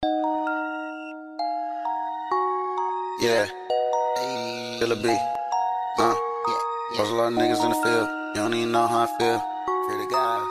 Yeah, KILLA B. There's a lot of niggas in the field. You don't even know how I feel. Free the guys.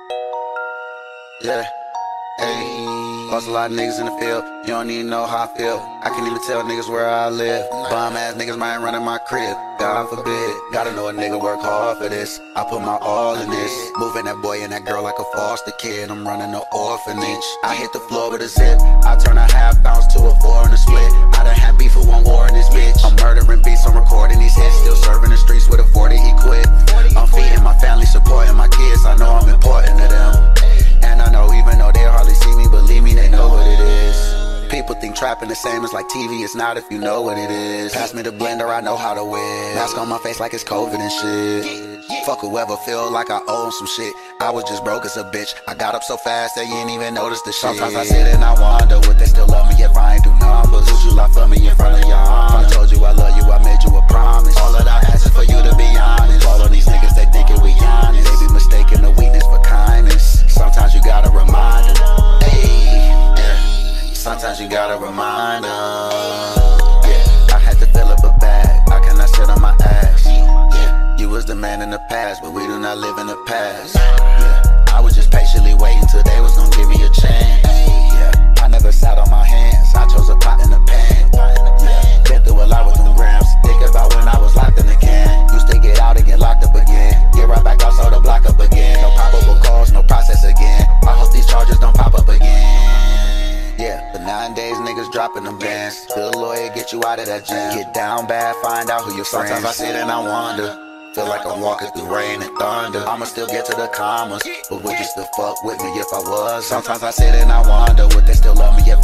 Yeah. Hey, lost a lot of niggas in the field. You don't even know how I feel. I can't even tell niggas where I live. Bum ass niggas might run in my crib. God forbid. Gotta know a nigga work hard for this. I put my all in this. Moving that boy and that girl like a foster kid. I'm running no orphanage. I hit the floor with a zip. I turn a half ounce to a 4 in a split. I done had beef with one war in this bitch. I'm murdering beats, I'm recording these hits. Still serving the streets with a 40, he quit. I'm feeding my family, supporting my kids. I know I'm important to them. And I know even though they hardly see me, believe me, they know what it is. People think trapping the same as like TV, it's not if you know what it is. Pass me the blender, I know how to win. Mask on my face like it's COVID and shit. Fuck whoever feel like I owe some shit. I was just broke as a bitch. I got up so fast that you ain't even notice the shit. Sometimes I sit and I wonder, would they still love me if I ain't do numbers? Would you lie for me in front of your honor? I told you I love you, I made you a promise. All that I ask is for you to be honest. All of these niggas, they thinking we honest. They be mistaking the weakness for kindness. Sometimes you gotta remind them. Hey, yeah. Sometimes you gotta remind them. Yeah, I had to fill up a bag. I cannot sit on my ass. Yeah, you was the man in the past, but we do not live in the past. Yeah, I was just patiently waiting till they was gonna give me a chance. Yeah, I never sat on my hands. I chose a pot in the pan. Yeah, been through a lot with them grams. Think about when I was locked in the can. Used to get out and get locked up again. Get right back out, so the block up again. No probable cause, no process again. I hope these charges don't pop up again. Yeah, but nowadays niggas dropping them bands. Good lawyer, get you out of that jam. Get down bad, find out who your friends. Sometimes I sit and I wonder. Feel like I'm walking through rain and thunder. I'ma still get to the commas, but would you still fuck with me if I was? Sometimes I sit and I wonder, would they still love me if